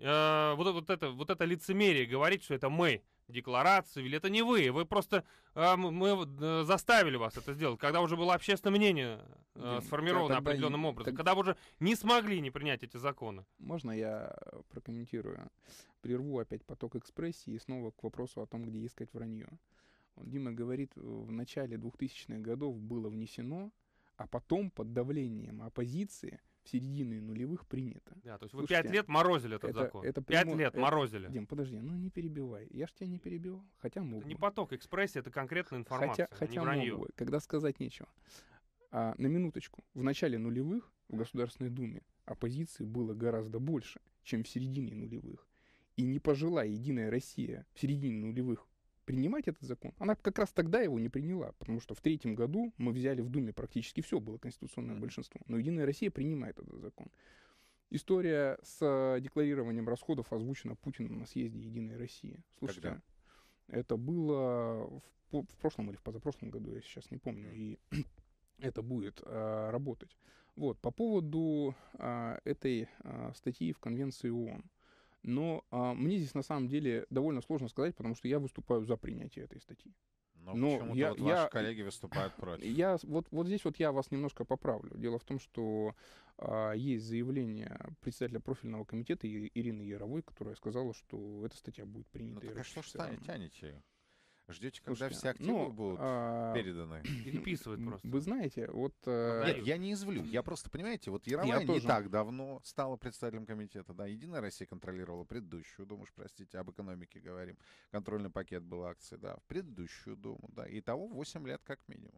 вот это лицемерие говорить, что это мы декларацию, или это не вы просто мы заставили вас это сделать, когда уже было общественное мнение сформировано определенным образом, когда вы уже не смогли не принять эти законы. Можно я прокомментирую? Прерву опять поток экспрессии и снова к вопросу о том, где искать вранье. Дима говорит, в начале 2000-х годов было внесено, а потом под давлением оппозиции в середине нулевых принято. Да, то есть вы 5 лет морозили этот закон. 5 лет морозили. Дим, подожди, не перебивай. Я ж тебя не перебивал, хотя мог бы. Это не поток экспрессии, это конкретная информация, хотя мог бы, когда сказать нечего. На минуточку, в начале нулевых в Государственной Думе оппозиции было гораздо больше, чем в середине нулевых. И не пожелая Единая Россия в середине нулевых принимать этот закон, она как раз тогда его не приняла, потому что в 2003 году мы взяли в Думе практически все, было конституционное большинство. Но Единая Россия принимает этот закон. История с декларированием расходов озвучена Путиным на съезде Единой России. Слушайте, когда? Это было в прошлом или в позапрошлом году, я сейчас не помню, и это будет работать. Вот, по поводу этой статьи в Конвенции ООН. Но мне здесь на самом деле довольно сложно сказать, потому что я выступаю за принятие этой статьи. Но почему-то ваши коллеги выступают против. Вот здесь я вас немножко поправлю. Дело в том, что есть заявление председателя профильного комитета Ирины Яровой, которая сказала, что эта статья будет принята. Так а что ж тянете ее? Ждете, когда все активы будут переданы? Переписывают просто. Вы знаете, вот... Нет, я не извлю. Я просто, понимаете, вот Ярова не так давно стала председателем комитета. Да, Единая Россия контролировала предыдущую Думу, простите, об экономике говорим. Контрольный пакет был акций, да, в предыдущую Думу, да. Итого 8 лет как минимум.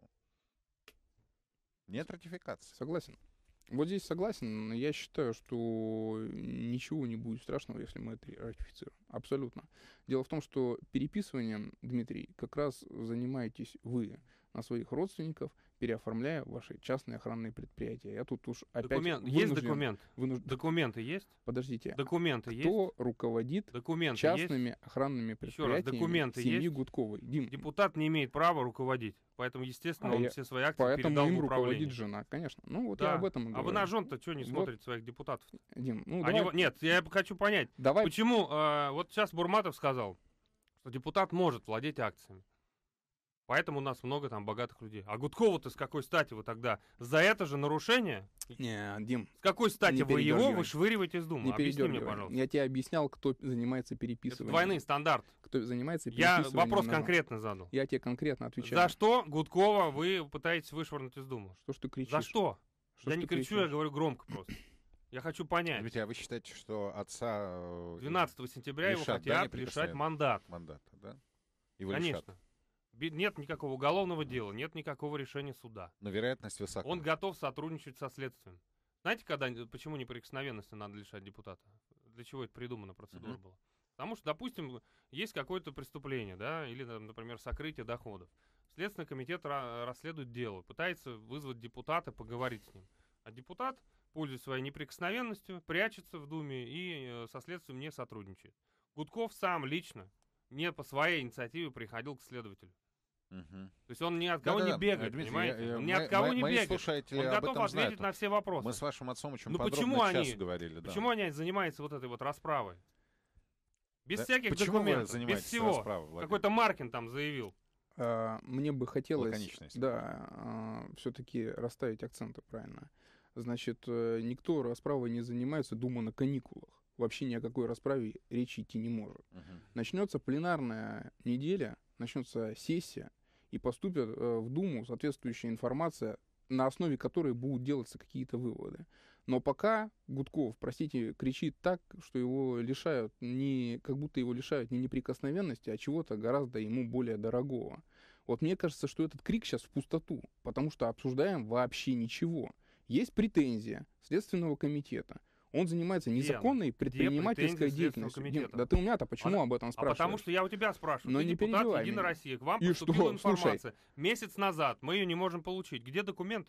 Нет ратификации. Согласен. Вот здесь согласен. Я считаю, что ничего не будет страшного, если мы это ратифицируем. Абсолютно. Дело в том, что переписыванием, Дмитрий, как раз занимаетесь вы на своих родственников, переоформляя ваши частные охранные предприятия. Я тут уж опять есть документ? Документы есть? Подождите. Документы есть? Кто руководит частными охранными предприятиями семьи Гудковой? Дим. Депутат не имеет права руководить. Поэтому, естественно, он все свои акции передал в управление. Поэтому им руководит жена, конечно. Ну, вот я об этом и говорю. А вы на жен-то что не смотрите своих депутатов? Дим, Нет, я хочу понять, почему... Вот сейчас Бурматов сказал, что депутат может владеть акциями. Поэтому у нас много там богатых людей. А Гудкову-то с какой стати вы тогда? За это же нарушение? Не, Дим. С какой стати вы его вышвыриваете из Думы? Объясни мне, пожалуйста. Я тебе объяснял, кто занимается переписыванием. Это двойной стандарт. Кто занимается переписыванием. Я вопрос конкретно задал. Я тебе конкретно отвечаю. За что Гудкова вы пытаетесь вышвырнуть из Думы? Что ж ты кричишь? За что? Я не кричу, я говорю громко просто. Я хочу понять. Ведь вы считаете, что отца... 12 сентября его хотят лишать мандата. Мандата, да? Его конечно. Лишат. Нет никакого уголовного дела, нет никакого решения суда. Но вероятность высока. Он готов сотрудничать со следствием. Знаете, почему неприкосновенности надо лишать депутата? Для чего это придумана процедура была? Потому что, допустим, есть какое-то преступление, да, или, например, сокрытие доходов. Следственный комитет расследует дело, пытается вызвать депутата, поговорить с ним. А депутат, пользуясь своей неприкосновенностью, прячется в Думе и со следствием не сотрудничает. Гудков сам лично не по своей инициативе приходил к следователю. То есть он ни от кого не бегает, Дмитрий, понимаете? Он ни от кого не бегает. Он готов ответить знают. на все вопросы. Мы с вашим отцом очень подробно сейчас говорили. Почему они занимаются вот этой вот расправой? Без всяких почему документов, без всего. Какой-то Маркин там заявил. Мне бы хотелось, все-таки расставить акценты правильно. Значит, никто расправой не занимается, Дума на каникулах. Вообще ни о какой расправе речи идти не может. Начнется пленарная неделя, начнется сессия, и поступит в Думу соответствующая информация, на основе которой будут делаться какие-то выводы. Но пока Гудков, простите, кричит так, что его лишают, как будто его лишают не неприкосновенности, а чего-то гораздо ему более дорогого. Вот мне кажется, что этот крик сейчас в пустоту, потому что обсуждаем вообще ничего. Есть претензия Следственного комитета. Он занимается незаконной предпринимательской деятельностью. Дим, да ты у меня-то почему об этом спрашиваешь? Потому что я у тебя спрашиваю. Но ты не депутат Единой России. К вам поступила информация. Месяц назад мы ее не можем получить. Где документы?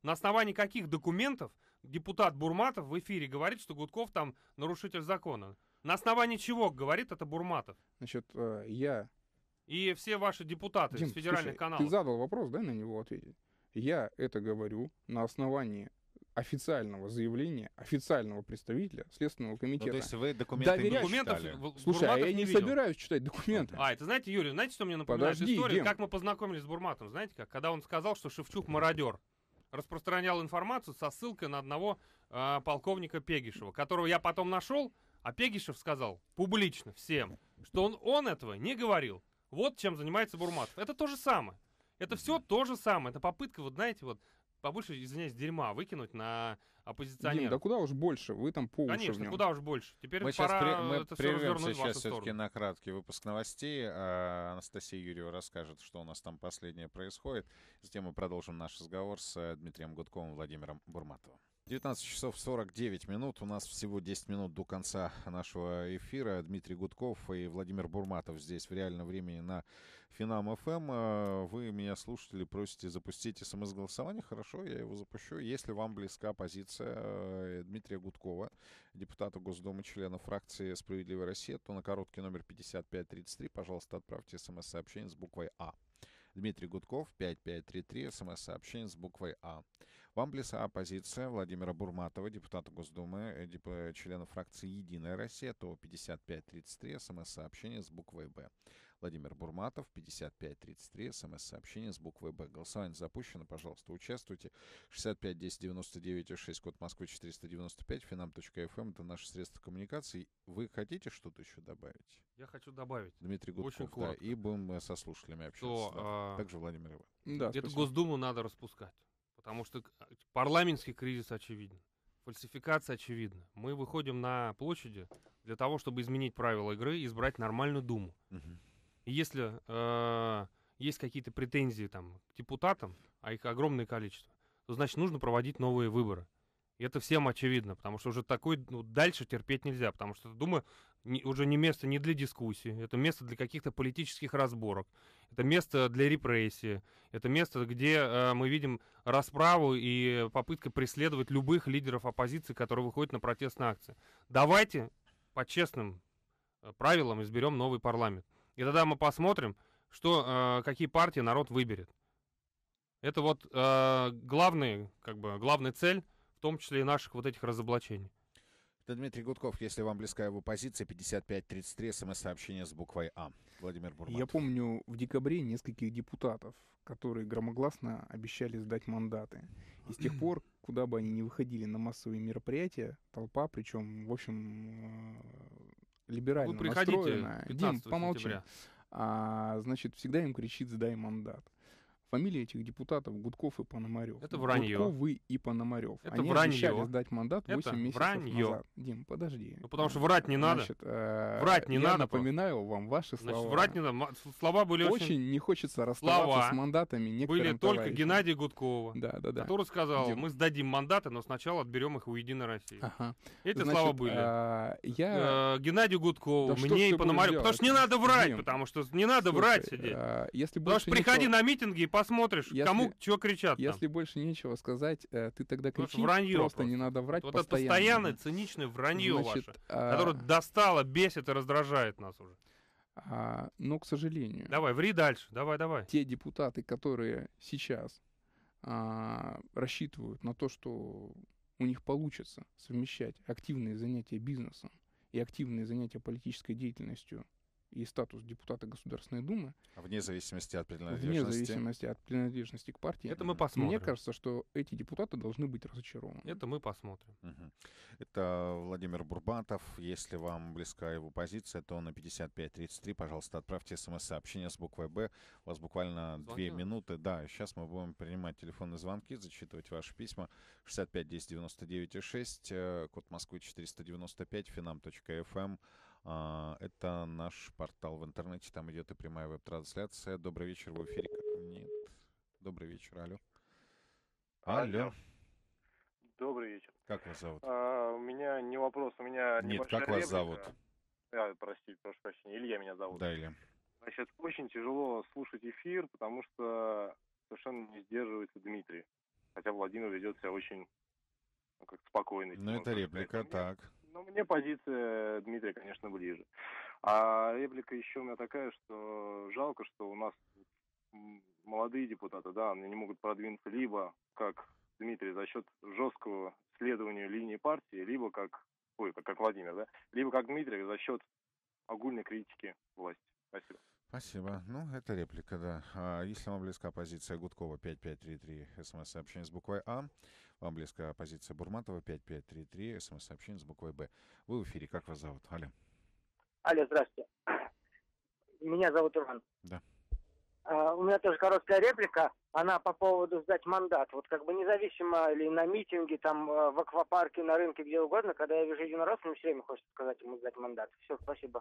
На основании каких документов депутат Бурматов в эфире говорит, что Гудков там нарушитель закона? На основании чего говорит это Бурматов? Значит, я... И все ваши депутаты Дим, из федеральных слушай, каналов. ты задал вопрос, дай на него ответить. Я это говорю на основании официального заявления официального представителя Следственного Ну, комитета. то есть вы документы не Документов читали? Слушай, а Бурматов я не видел. собираюсь читать документы. А, это знаете, Юрий, знаете, что мне напоминает Подожди, историю? Дим. Как мы познакомились с Бурматовым, знаете как? Когда он сказал, что Шевчук мародер. Распространял информацию со ссылкой на одного полковника Пегишева, которого я потом нашел, а Пегишев сказал публично всем, что он этого не говорил. Вот чем занимается Бурматов. Это то же самое. Это все то же самое. Это попытка, вот знаете, вот побольше, извиняюсь, дерьма выкинуть на Дим, оппозиционеров. да куда уж больше, вы там по уши в Конечно, нем. куда уж больше. Теперь Мы сейчас пора мы это все прервемся развернуть в вашу сейчас все-таки сторону. на краткий выпуск новостей. Анастасия Юрьева расскажет, что у нас там последнее происходит. Затем мы продолжим наш разговор с Дмитрием Гудковым и Владимиром Бурматовым. 19 часов 49 минут. У нас всего 10 минут до конца нашего эфира. Дмитрий Гудков и Владимир Бурматов здесь в реальном времени на Финам ФМ. Вы меня, слушатели, просите запустить СМС-голосование. Хорошо, я его запущу. Если вам близка позиция Дмитрия Гудкова, депутата Госдумы, члена фракции «Справедливая Россия», то на короткий номер 5533, пожалуйста, отправьте СМС-сообщение с буквой «А». Дмитрий Гудков, 5533, СМС-сообщение с буквой «А». Вам близка позиция Владимира Бурматова, депутата Госдумы, члена фракции «Единая Россия», то 5533, СМС-сообщение с буквой «Б». Владимир Бурматов, 5533, СМС-сообщение с буквой «Б». Голосование запущено, пожалуйста, участвуйте. 65 10 99 6, код Москвы 495, finam.fm, это наши средства коммуникации. Вы хотите что-то еще добавить? Я хочу добавить. Дмитрий Гудков, Очень да, коротко. и будем со слушателями общаться. Да. Также Владимир Иванович. Да, Эту спасибо. Госдуму надо распускать. Потому что парламентский кризис очевиден. Фальсификация очевидна. Мы выходим на площади для того, чтобы изменить правила игры и избрать нормальную Думу. Мгм. И если есть какие-то претензии там, к депутатам, а их огромное количество, то значит нужно проводить новые выборы. И это всем очевидно, потому что уже такой дальше терпеть нельзя, потому что Дума уже не место не для дискуссий, это место для каких-то политических разборок, это место для репрессии, это место, где мы видим расправу и попытка преследовать любых лидеров оппозиции, которые выходят на протестные акции. Давайте по честным правилам изберем новый парламент. И тогда мы посмотрим, какие партии народ выберет. Это вот главная цель, в том числе и наших вот этих разоблачений. Это Дмитрий Гудков. Если вам близка его позиция, 5533, СМС-сообщение с буквой «А». Владимир Бурматов. Я помню в декабре нескольких депутатов, которые громогласно обещали сдать мандаты. И с тех пор, куда бы они ни выходили на массовые мероприятия, толпа, причем, в общем, либерально Вы приходите настроенная. 15 Дим, помолчи. сентября. Значит, всегда им кричит «сдай мандат». Фамилии этих депутатов Гудков и Пономарев. Это вранье. Гудковы и Пономарев. Это Они вранье. обещали сдать мандат 8 Это месяцев вранье. назад. Дим, подожди. Ну, потому что врать не надо. Значит, Врать не я надо напоминаю вам ваши слова. Значит, врать не надо. Слова были Очень не хочется расставаться Слова с мандатами некоторым были только товарищам. Геннадия Гудкова, Да. который сказал, Дим. мы сдадим мандаты, но сначала отберем их у Единой России. Ага. Эти Значит, слова были. Да Геннадию Гудкову, что ж мне ты и будешь Пономареву. делать? Потому что не надо врать, Дим, потому что не надо слушай, врать сидеть. Если Потому больше что приходи нечего- на митинги и посмотришь, Если- кому чего кричат там. Если больше нечего сказать, ты тогда Потому что кричи, вранье просто просто. не надо врать Вот это постоянно. постоянное циничное вранье Значит, ваше, которое достало, бесит и раздражает нас уже. но, к сожалению, Давай, ври дальше, давай. те депутаты, которые сейчас рассчитывают на то, что у них получится совмещать активные занятия бизнесом и активные занятия политической деятельностью и статус депутата Государственной Думы, Вне зависимости от вне принадлежности. зависимости от принадлежности к партии, Это мы посмотрим. мне кажется, что эти депутаты должны быть разочарованы. Это мы посмотрим. Мгм. Это Владимир Бурматов. Если вам близка его позиция, то на 5533, пожалуйста, отправьте смс-сообщение с буквой «Б». У вас буквально 2 Звонки? минуты. Да, сейчас мы будем принимать телефонные звонки, зачитывать ваши письма. 65 10 99 6, код Москвы 495, finam.fm. Это наш портал в интернете, там идет и прямая веб-трансляция. Добрый вечер, в эфире. Нет. Добрый вечер, алло. Алло. Добрый вечер. Как вас зовут? У меня не вопрос, у меня Нет, небольшая как вас реплика. зовут? Простите, прошу прощения, Илья меня зовут. Да, Илья. Значит, очень тяжело слушать эфир, потому что совершенно не сдерживается Дмитрий. хотя Владимир ведет себя очень как спокойный. Ну, это реплика, так. Но мне позиция Дмитрия, конечно, ближе. А реплика еще у меня такая, что жалко, что у нас молодые депутаты, да, они не могут продвинуться либо, как Дмитрий, за счет жесткого следования линии партии, либо как Владимир, да, либо как Дмитрий за счет огульной критики власти. Спасибо. Спасибо. Ну, это реплика, да. А если вам близка позиция Гудкова 5533, смс-сообщение с буквой А, вам близка позиция Бурматова 5533, смс-сообщение с буквой Б. Вы в эфире, как вас зовут? Алло. Алло, здравствуйте. Меня зовут Иван. Да. У меня тоже короткая реплика. Она по поводу сдать мандат. Вот как бы независимо ли на митинге, там, в аквапарке, на рынке, где угодно, когда я вижу единоросса, мне все время хочется сказать ему сдать мандат. Все, спасибо.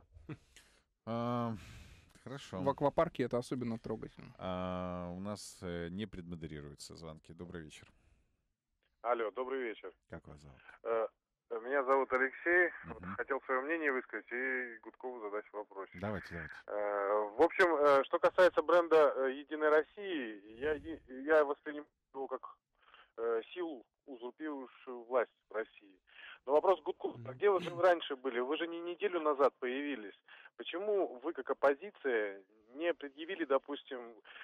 Хорошо. В аквапарке это особенно трогательно. У нас не предмодерируются звонки. Добрый вечер. Алло, добрый вечер. Как вас зовут? Меня зовут Алексей. Мгм. Вот хотел свое мнение высказать и Гудкову задать вопрос. Давайте. В общем, что касается бренда «Единой России», я воспринимаю его как силу, узурпирующую власть в России. Но вопрос Гудков, а где вы же раньше были? Вы же не неделю назад появились. Почему вы, как оппозиция, не предъявили, допустим,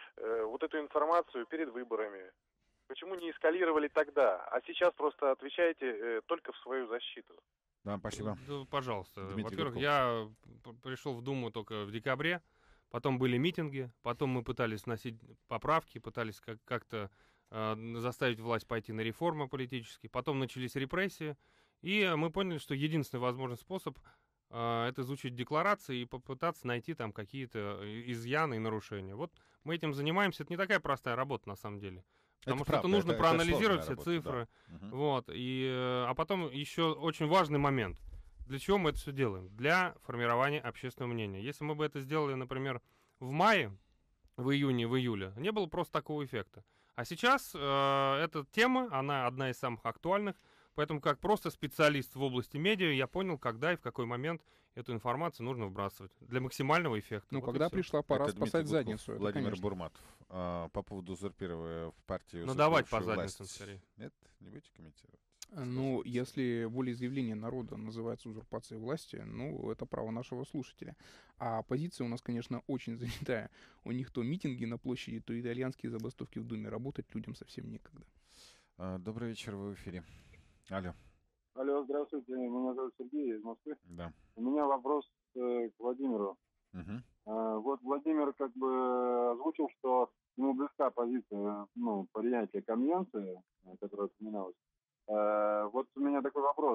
вот эту информацию перед выборами? Почему не эскалировали тогда, а сейчас просто отвечаете только в свою защиту? Да, спасибо. Да, пожалуйста. Дмитрий Во-первых, Гудков. я пришел в Думу только в декабре, потом были митинги, потом мы пытались вносить поправки, пытались как-то заставить власть пойти на реформы политические, потом начались репрессии, и мы поняли, что единственный возможный способ это изучить декларации и попытаться найти там какие-то изъяны и нарушения. Вот мы этим занимаемся, это не такая простая работа на самом деле. Потому что правда, это нужно проанализировать все сложная цифры. работа, да. Мгм. Вот, а потом еще очень важный момент. Для чего мы это все делаем? Для формирования общественного мнения. Если мы бы это сделали, например, в мае, в июне, в июле, не было просто такого эффекта. А сейчас эта тема, она одна из самых актуальных. Поэтому как просто специалист в области медиа я понял, когда и в какой момент эту информацию нужно вбрасывать для максимального эффекта. Ну, Вот и когда всё. пришла пора Это Дмитрий спасать Гудков, задницу, это, Владимир конечно. Бурматов. По поводу узурпирования в партии Ну, давайте по узурпировавшей задницам власть. скорее. Нет, не будете комментировать? Ну, Скажите. если волеизъявление народа называется узурпацией власти, ну, это право нашего слушателя. А позиция у нас, конечно, очень занятая. У них то митинги на площади, то итальянские забастовки в Думе. Работать людям совсем некогда. Добрый вечер, вы в эфире. Алло. Алло, здравствуйте, меня зовут Сергей из Москвы. Да. У меня вопрос к Владимиру. Мгм. Вот Владимир как бы озвучил, что ему близка позиция, принятия конвенции, которая упоминалась. Вот у меня такой вопрос.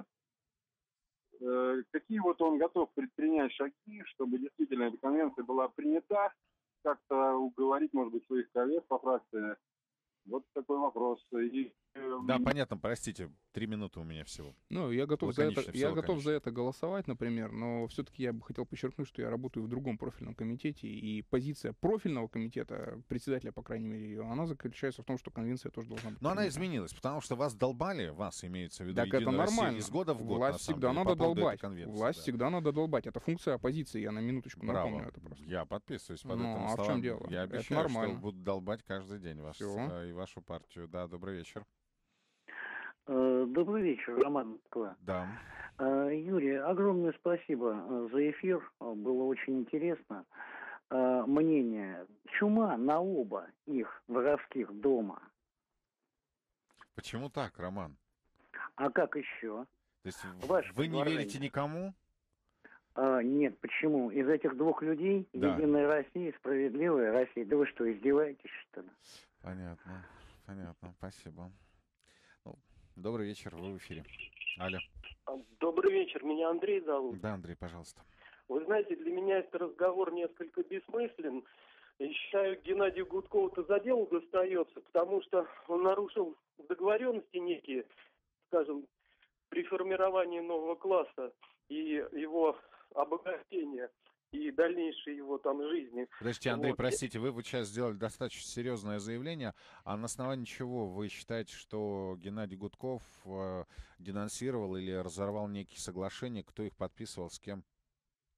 Какие вот он готов предпринять шаги, чтобы действительно эта конвенция была принята, как-то уговорить, может быть, своих коллег по фракции? Вот такой вопрос. Да, понятно, простите, 3 минуты у меня всего. Ну, я готов Лаконично, всё я готов лаконично. за это голосовать, например, но все-таки я бы хотел подчеркнуть, что я работаю в другом профильном комитете, и позиция профильного комитета, председателя, по крайней мере, ее, она заключается в том, что конвенция тоже должна быть Но она принята. изменилась, потому что вас долбали, вас имеется в виду Так это Единая Россия, нормально. из года в год, Власть на самом всегда деле, надо по поводу этой долбать. конвенции, Власть да. всегда надо долбать. Это функция оппозиции, я на минуточку Браво. напомню это просто. Я подписываюсь под Ну, этим а в словам. чём дело? Я Это обещаю, что нормально. буду долбать каждый день вас Всё. и вашу партию. Да, добрый вечер. Добрый вечер, Роман Москва. Да. Юрий, огромное спасибо за эфир. Было очень интересно. Мнение. Чума на оба их воровских дома. Почему так, Роман? А как еще? То есть Ваше вы не предложение. верите никому? Нет, почему? Из этих двух людей Да. Единая Россия, Справедливая Россия. Да вы что, издеваетесь, что ли? Понятно, спасибо. Ну, добрый вечер, вы в эфире. Алло. Добрый вечер, меня Андрей зовут. Да, Андрей, пожалуйста. Вы знаете, для меня этот разговор несколько бессмыслен. Я считаю, Геннадию Гудкову-то за дело достается, потому что он нарушил договоренности некие, скажем, при формировании нового класса и его обогащения и дальнейшей его там жизни. Подождите, Андрей, Вот. простите, вы вот сейчас сделали достаточно серьезное заявление. А на основании чего вы считаете, что Геннадий Гудков денонсировал или разорвал некие соглашения? Кто их подписывал, с кем?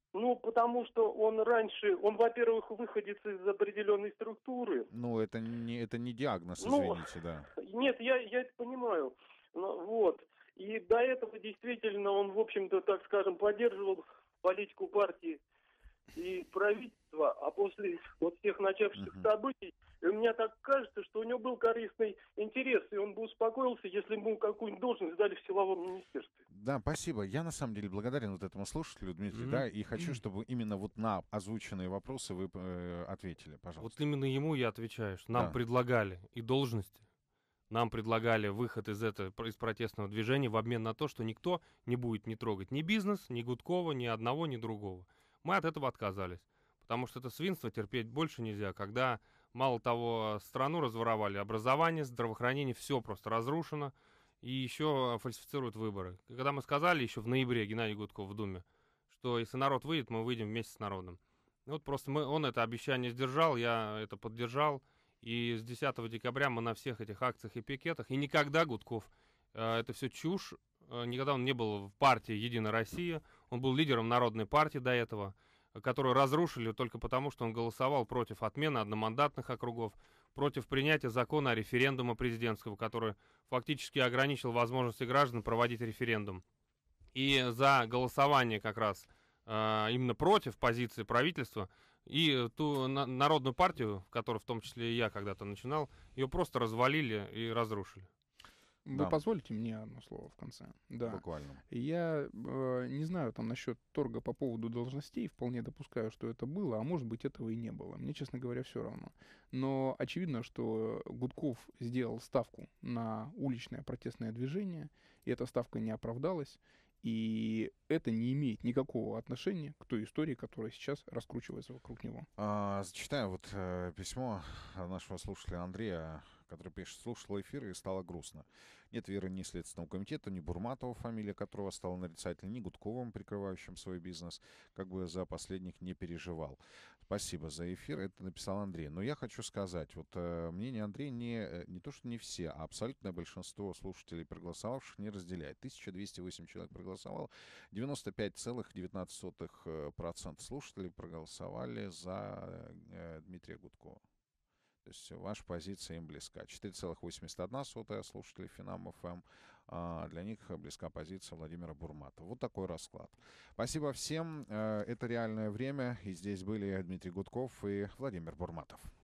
Ну, потому что он раньше, он, во-первых, выходец из определенной структуры. Ну, это не диагноз, Ну, извините, да. нет, я это понимаю. Вот. И до этого действительно он, в общем-то, так скажем, поддерживал политику партии и правительства, а после вот всех начавшихся событий, и мне так кажется, что у него был корыстный интерес, и он бы успокоился, если бы ему какую-нибудь должность дали в силовом министерстве. Да, спасибо. Я на самом деле благодарен вот этому слушателю, Дмитрий, да, и хочу, чтобы именно вот на озвученные вопросы вы ответили, пожалуйста. Вот именно ему я отвечаю, что нам Да. предлагали и должности, нам предлагали выход из протестного движения в обмен на то, что никто не будет не трогать ни бизнес, ни Гудкова, ни одного, ни другого. Мы от этого отказались, потому что это свинство терпеть больше нельзя, когда, мало того, страну разворовали, образование, здравоохранение, все просто разрушено, и еще фальсифицируют выборы. И когда мы сказали еще в ноябре Геннадию Гудкову в Думе, что если народ выйдет, мы выйдем вместе с народом. Вот просто он это обещание сдержал, я это поддержал. И с 10 декабря мы на всех этих акциях и пикетах. И никогда Гудков, это все чушь, никогда он не был в партии «Единая Россия». Он был лидером Народной партии до этого, которую разрушили только потому, что он голосовал против отмены одномандатных округов, против принятия закона о референдуме президентского, который фактически ограничил возможности граждан проводить референдум. И за голосование как раз именно против позиции правительства и ту народную партию, в которой в том числе и я когда-то начинал, ее просто развалили и разрушили. Вы Да. позволите мне одно слово в конце? Да. Буквально. Я не знаю там насчет торга по поводу должностей, вполне допускаю, что это было, а может быть этого и не было. Мне, честно говоря, все равно. Но очевидно, что Гудков сделал ставку на уличное протестное движение, и эта ставка не оправдалась, и это не имеет никакого отношения к той истории, которая сейчас раскручивается вокруг него. Зачитаю вот письмо нашего слушателя Андрея, который пишет: слушал эфир и стало грустно. Нет веры ни Следственному комитету, ни Бурматову, фамилия которого стала нарицательной, ни Гудковым, прикрывающим свой бизнес, как бы за последних не переживал. Спасибо за эфир, это написал Андрей. Но я хочу сказать, вот мнение Андрея не то, что не все, а абсолютное большинство слушателей, проголосовавших, не разделяет. 1208 человек проголосовало, 95,19% слушателей проголосовали за Дмитрия Гудкова. То есть ваша позиция им близка. 4,81 слушателей Финам ФМ. Для них близка позиция Владимира Бурматова. Вот такой расклад. Спасибо всем. Это «Реальное время». И здесь были Дмитрий Гудков и Владимир Бурматов.